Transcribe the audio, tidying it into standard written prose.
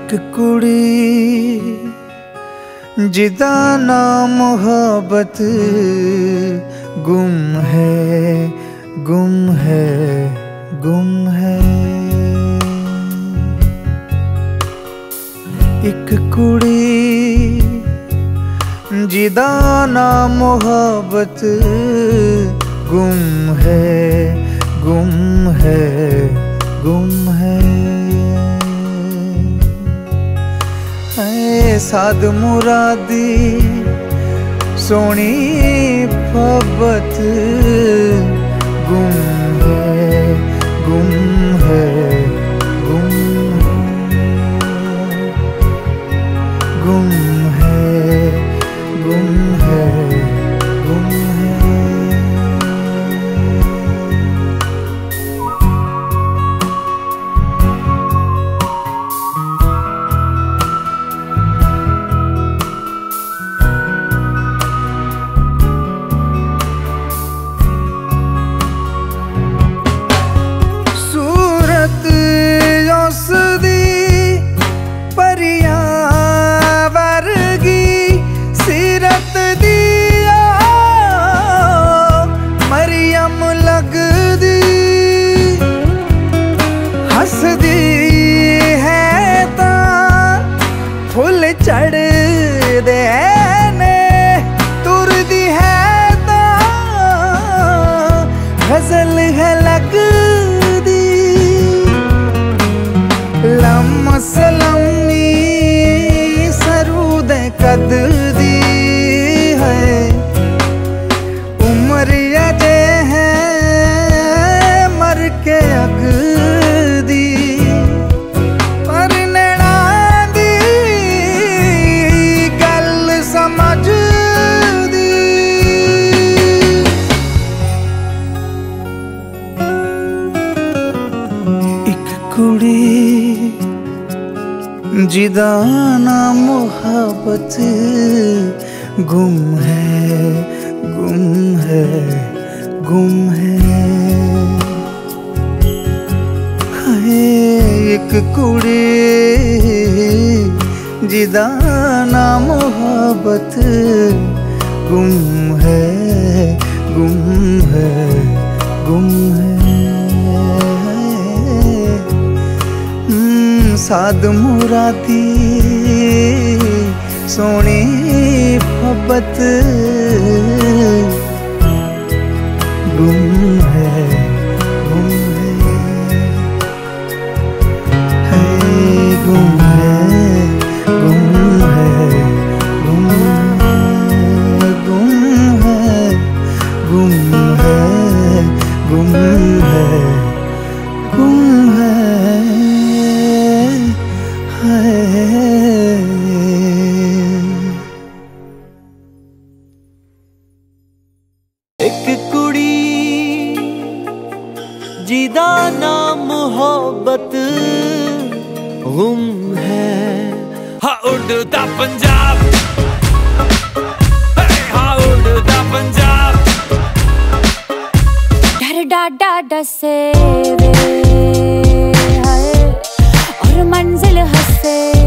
एक कुड़ी जिदा ना मोहब्बत गुम है, गुम है, गुम है। एक कुड़ी जिदा ना मोहब्बत गुम है, गुम है, गुम है। साद मुरादी सोनी फबत गुम है, गुम है, गुम है, गुम है, गुम है, गुम है। चढ़ दे ने तुर दी है ता गजल है लग दी। लम सलमी सरूद कद दी है उम्र अजे है मर के अग दी। कुड़ी जिदा ना मोहब्बत गुम है, गुम है, गुम है। हाय एक कुड़ी जिदा ना मोहब्बत गुम है, गुम है, गुम है। साद मुरादी सोनी फबत गुम है, गुम है, गुम है, गुम है, गुम है, गुम है, गुम है, गुम है, गुम है। एक कुड़ी जिदा ना मोहब्बत गुम है। हा उड़दा पंजाब, हा उड़दा पंजाब। डर डाडा डसे वे और मंजिल हंसे।